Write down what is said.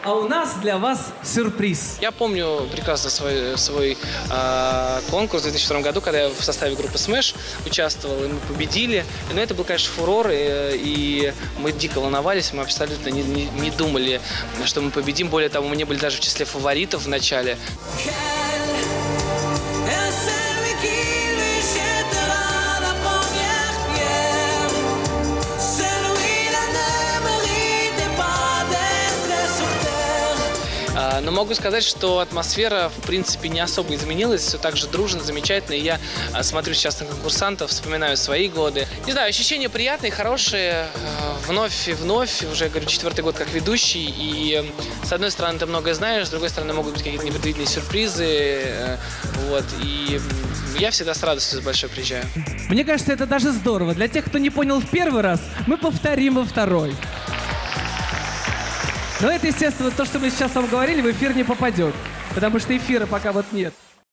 а у нас для вас сюрприз. Я помню прекрасно свой конкурс в 2002 году, когда я в составе группы Smash участвовал, и мы победили. Но это был, конечно, фурор, и мы дико волновались, мы абсолютно не думали, что мы победим. Более того, мы не были даже в числе фаворитов в начале. Но могу сказать, что атмосфера, в принципе, не особо изменилась. Все так же дружно, замечательно. И я смотрю сейчас на конкурсантов, вспоминаю свои годы. Не знаю, ощущения приятные, хорошие. Вновь и вновь. Уже, говорю, 4-й год как ведущий. И, с одной стороны, ты многое знаешь, с другой стороны, могут быть какие-то непредвиденные сюрпризы. Вот. И я всегда с радостью большой приезжаю. Мне кажется, это даже здорово. Для тех, кто не понял в первый раз, мы повторим во второй. Но это, естественно, то, что мы сейчас вам говорили, в эфир не попадет. Потому что эфира пока вот нет.